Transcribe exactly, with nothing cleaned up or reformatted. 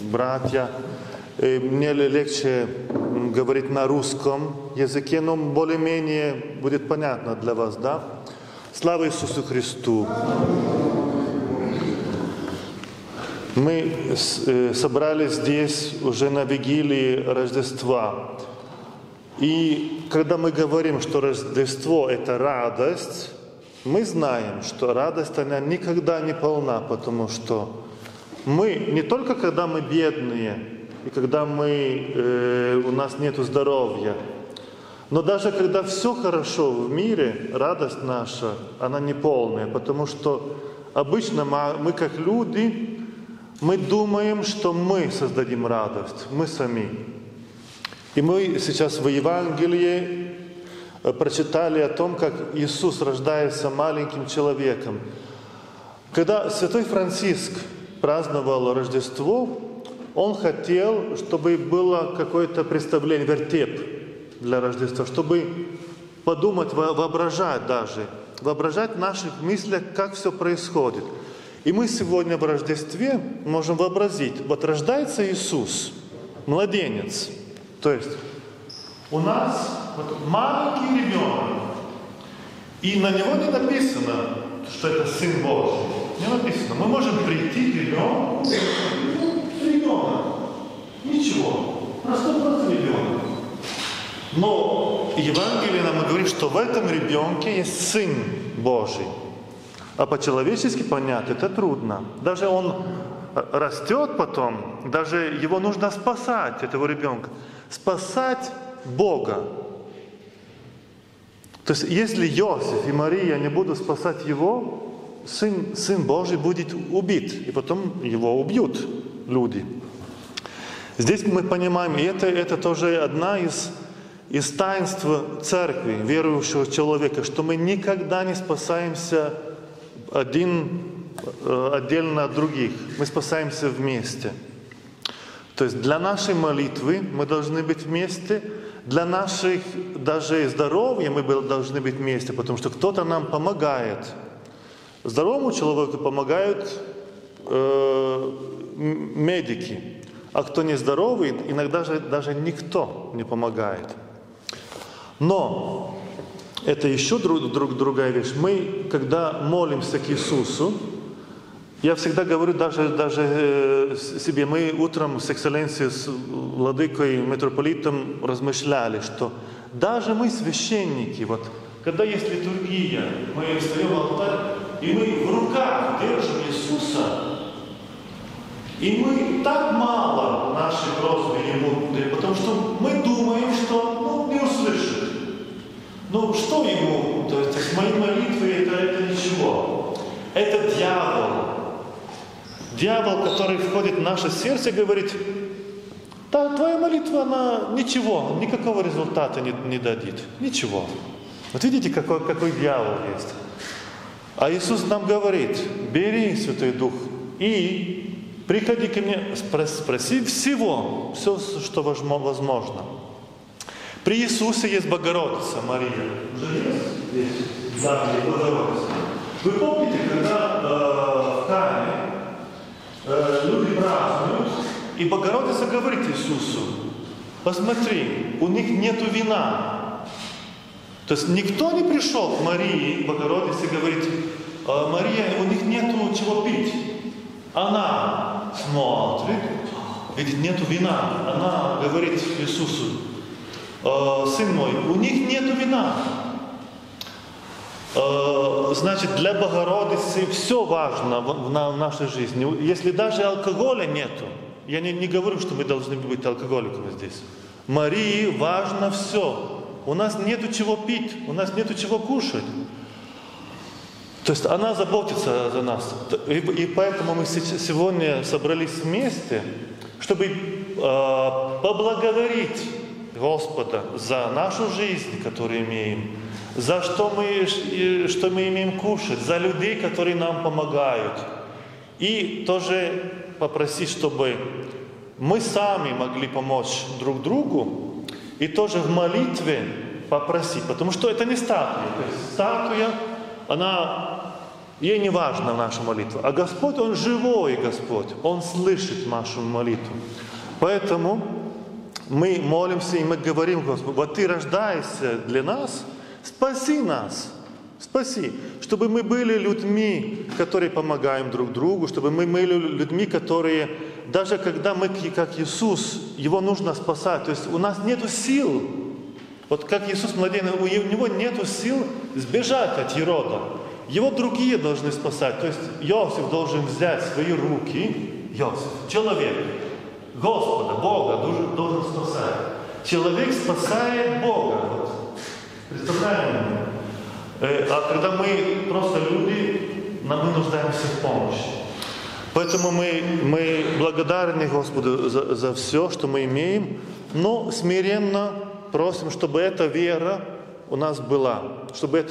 братья. Мне легче говорить на русском языке, но более-менее будет понятно для вас, да? Слава Иисусу Христу! Мы собрались здесь уже на вигилии Рождества. И когда мы говорим, что Рождество – это радость, мы знаем, что радость, она никогда не полна, потому что мы, не только когда мы бедные, и когда мы, э, у нас нет здоровья, но даже когда все хорошо в мире, радость наша, она не полная, потому что обычно мы, мы как люди, мы думаем, что мы создадим радость, мы сами. И мы сейчас в Евангелии прочитали о том, как Иисус рождается маленьким человеком. Когда святой Франциск праздновал Рождество, он хотел, чтобы было какое-то представление, вертеп для Рождества, чтобы подумать, воображать даже, воображать в наших мыслях, как все происходит. И мы сегодня в Рождестве можем вообразить, вот рождается Иисус, младенец, то есть у нас вот маленький ребенок, и на него не написано, что это Сын Божий, не написано. Мы можем прийти к ребенку, ребенок, ничего, просто-просто ребенок. Но Евангелие нам говорит, что в этом ребенке есть Сын Божий. А по-человечески понять это трудно. Даже он растет потом, даже его нужно спасать, этого ребенка. Спасать Бога. То есть, если Иосиф и Мария не будут спасать его, Сын, Сын Божий будет убит, и потом его убьют люди. Здесь мы понимаем, и это, это тоже одна из, из таинств церкви, верующего человека, что мы никогда не спасаемся один отдельно от других, мы спасаемся вместе. То есть для нашей молитвы мы должны быть вместе, для наших даже здоровья мы должны быть вместе, потому что кто-то нам помогает. Здоровому человеку помогают э, медики, а кто не здоровый, иногда же даже никто не помогает. Но это еще друг, друг, другая вещь. Мы, когда молимся к Иисусу, я всегда говорю даже, даже себе, мы утром с экселленцией, с владыкой, митрополитом размышляли, что даже мы, священники, вот, когда есть литургия, мы встаем в алтарь, и мы в руках держим Иисуса, и мы так мало нашей просьбы Ему, потому что мы думаем, что ну, не услышит. Ну что Ему, то есть мои молитвы это, это ничего. Это дьявол. Дьявол, который входит в наше сердце, говорит, да, твоя молитва, она ничего, никакого результата не, не дадит. Ничего. Вот видите, какой, какой дьявол есть. А Иисус нам говорит, бери Святой Дух и приходи ко мне, спроси всего, все, что возможно. При Иисусе есть Богородица Мария. Уже есть здесь? Да, Богородица. Вы помните, когда э, в Кане э, люди празднуют, и Богородица говорит Иисусу, посмотри, у них нету вина. То есть никто не пришел к Марии, Богородице, и говорит, Мария, у них нету чего пить. Она смотрит, видит, нету вина. Она говорит Иисусу, сын мой, у них нету вина. Значит, для Богородицы все важно в нашей жизни. Если даже алкоголя нету, я не, не говорю, что мы должны быть алкоголиками здесь. Марии важно все. У нас нету чего пить, у нас нету чего кушать. То есть она заботится за нас. И, и поэтому мы сегодня собрались вместе, чтобы э, поблагодарить Господа за нашу жизнь, которую имеем, за что мы, что мы имеем кушать, за людей, которые нам помогают. И тоже попросить, чтобы мы сами могли помочь друг другу, и тоже в молитве попросить, потому что это не статуя. То есть статуя, она ей не важна наша молитва. А Господь, Он живой Господь, Он слышит нашу молитву. Поэтому мы молимся и мы говорим Господу: вот Ты рождаешься для нас, спаси нас, спаси, чтобы мы были людьми, которые помогаем друг другу, чтобы мы были людьми, которые, даже когда мы, как Иисус, Его нужно спасать, то есть у нас нет сил, вот как Иисус младенец, у Него нет сил сбежать от Ирода, Его другие должны спасать, то есть Иосиф должен взять в свои руки, Иосиф, человек, Господа, Бога должен, должен спасать. Человек спасает Бога. Вот. Представляем? А когда мы просто люди, нам мы нуждаемся в помощи. Поэтому мы, мы благодарны Господу за, за все, что мы имеем, но смиренно просим, чтобы эта вера у нас была, чтобы это